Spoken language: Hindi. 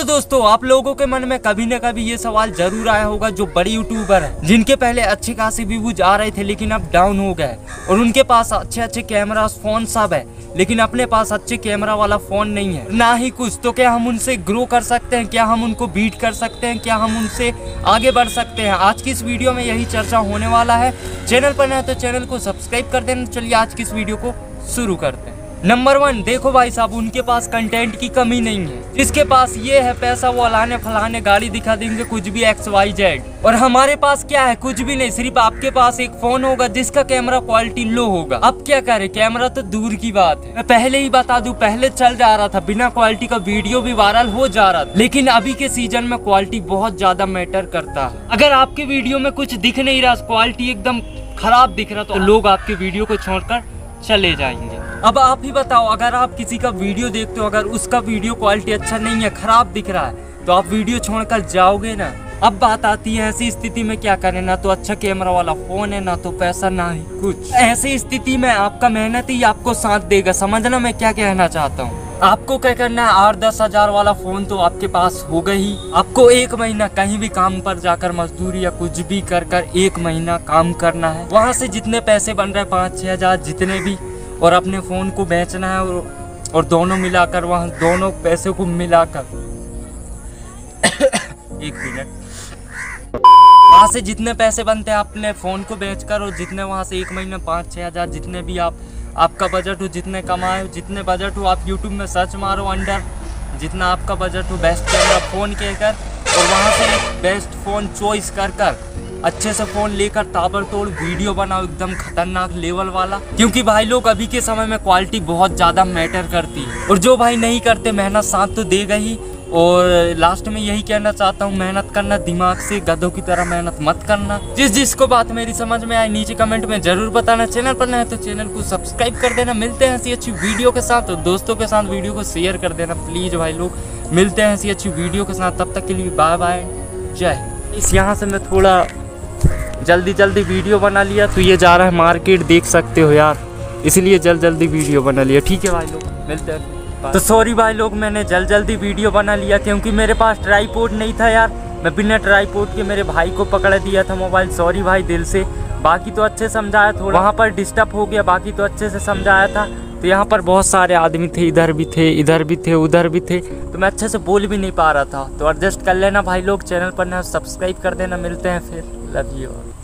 दोस्तों, आप लोगों के मन में कभी न कभी ये सवाल जरूर आया होगा, जो बड़े यूट्यूबर हैं जिनके पहले अच्छे खासे व्यूज आ रहे थे लेकिन अब डाउन हो गए, और उनके पास अच्छे कैमरा फोन सब है लेकिन अपने पास अच्छे कैमरा वाला फोन नहीं है ना ही कुछ, तो क्या हम उनसे ग्रो कर सकते हैं? क्या हम उनको बीट कर सकते हैं? क्या हम उनसे आगे बढ़ सकते हैं? आज की इस वीडियो में यही चर्चा होने वाला है। चैनल पर नए तो चैनल को सब्सक्राइब कर देना। चलिए आज की इस वीडियो को शुरू करते हैं। नंबर 1, देखो भाई साहब, उनके पास कंटेंट की कमी नहीं है। जिसके पास ये है पैसा वो अलाने फलाने गाड़ी दिखा देंगे, कुछ भी XYZ। और हमारे पास क्या है? कुछ भी नहीं, सिर्फ आपके पास एक फोन होगा जिसका कैमरा क्वालिटी लो होगा। अब क्या करें, कैमरा तो दूर की बात है। मैं पहले ही बता दूं, पहले चल जा रहा था बिना क्वालिटी का वीडियो भी वायरल हो जा रहा था, लेकिन अभी के सीजन में क्वालिटी बहुत ज्यादा मैटर करता है। अगर आपके वीडियो में कुछ दिख नहीं रहा, क्वालिटी एकदम खराब दिख रहा, तो लोग आपके वीडियो को छोड़कर चले जाएंगे। अब आप ही बताओ, अगर आप किसी का वीडियो देखते हो, अगर उसका वीडियो क्वालिटी अच्छा नहीं है, खराब दिख रहा है, तो आप वीडियो छोड़कर जाओगे ना। अब बात आती है ऐसी स्थिति में क्या करें, ना तो अच्छा कैमरा वाला फोन है, ना तो पैसा, ना ही कुछ। ऐसी स्थिति में आपका मेहनत ही आपको साथ देगा। समझना मैं क्या कहना चाहता हूँ। आपको क्या करना है, 8-10 हजार वाला फोन तो आपके पास होगा ही। आपको 1 महीना कहीं भी काम पर जाकर मजदूरी या कुछ भी कर 1 महीना काम करना है। वहाँ से जितने पैसे बन रहे 5-6 हजार जितने भी, और अपने फोन को बेचना है, और दोनों मिलाकर, वहाँ दोनों पैसे को मिलाकर 1 मिनट, वहाँ से जितने पैसे बनते हैं अपने फोन को बेचकर, और जितने वहाँ से 1 महीने 5-6 हजार जितने भी आपका बजट हो, जितने कमाए हो, जितने बजट हो, आप यूट्यूब में सर्च मारो अंडर जितना आपका बजट हो, बेस्ट कैमरा फोन कहकर, और वहाँ से बेस्ट फोन चॉइस कर अच्छे से फोन लेकर ताबड़तोड़ वीडियो बनाओ, एकदम खतरनाक लेवल वाला। क्योंकि भाई लोग अभी के समय में क्वालिटी बहुत ज्यादा मैटर करती है, और जो भाई नहीं करते मेहनत साथ तो देगा ही। और लास्ट में यही कहना चाहता हूँ, मेहनत करना दिमाग से, गधों की तरह मेहनत मत करना। जिसको बात मेरी समझ में आई नीचे कमेंट में जरूर बताना। चैनल पर नए तो चैनल को सब्सक्राइब कर देना। मिलते हैं ऐसी अच्छी वीडियो के साथ, और दोस्तों के साथ वीडियो को शेयर कर देना प्लीज भाई लोग। मिलते हैं ऐसी अच्छी वीडियो के साथ, तब तक के लिए बाय बाय, जय। इस यहाँ से मैं थोड़ा जल्दी वीडियो बना लिया, तो ये जा रहा है मार्केट, देख सकते हो यार, इसलिए जल्दी वीडियो बना लिया। ठीक है भाई लोग, मिलते हैं। तो सॉरी भाई लोग, मैंने जल्दी वीडियो बना लिया क्योंकि मेरे पास ट्राइपॉड नहीं था यार। मैं बिना ट्राइपॉड के मेरे भाई को पकड़ दिया था मोबाइल। सॉरी भाई दिल से। बाकी तो अच्छे समझाया, थोड़ा वहाँ पर डिस्टर्ब हो गया, बाकी तो अच्छे से समझाया था। तो यहाँ पर बहुत सारे आदमी थे, इधर भी थे, इधर भी थे, उधर भी थे, तो मैं अच्छे से बोल भी नहीं पा रहा था। तो एडजस्ट कर लेना भाई लोग। चैनल पर ना सब्सक्राइब कर देना। मिलते हैं फिर, लव यू।